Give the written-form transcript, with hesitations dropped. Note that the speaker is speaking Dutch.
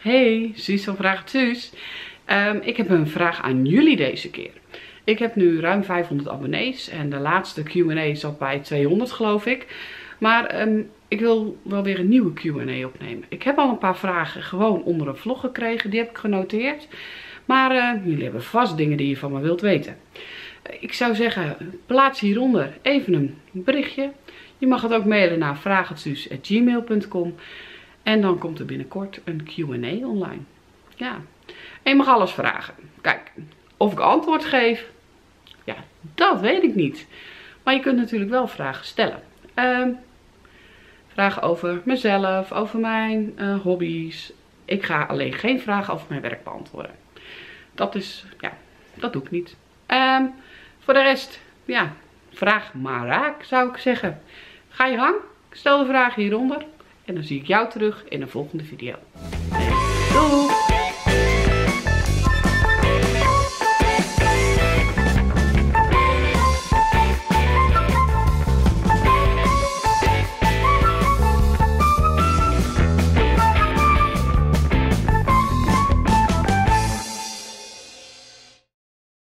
Hey, Suus van Vraag het Suus. Ik heb een vraag aan jullie deze keer. Ik heb nu ruim 500 abonnees en de laatste Q&A zat bij 200 geloof ik. Maar ik wil wel weer een nieuwe Q&A opnemen. Ik heb al een paar vragen gewoon onder een vlog gekregen, die heb ik genoteerd. Maar jullie hebben vast dingen die je van me wilt weten. Ik zou zeggen, plaats hieronder even een berichtje. Je mag het ook mailen naar vraaghetsuus@gmail.com. En dan komt er binnenkort een Q&A online. Ja. En je mag alles vragen. Kijk, of ik antwoord geef, ja, dat weet ik niet. Maar je kunt natuurlijk wel vragen stellen. Vragen over mezelf, over mijn hobby's. Ik ga alleen geen vragen over mijn werk beantwoorden. Dat is, ja, dat doe ik niet. Voor de rest, ja, vraag maar raak, zou ik zeggen. Ga je gang, stel de vragen hieronder. En dan zie ik jou terug in de volgende video. Doei!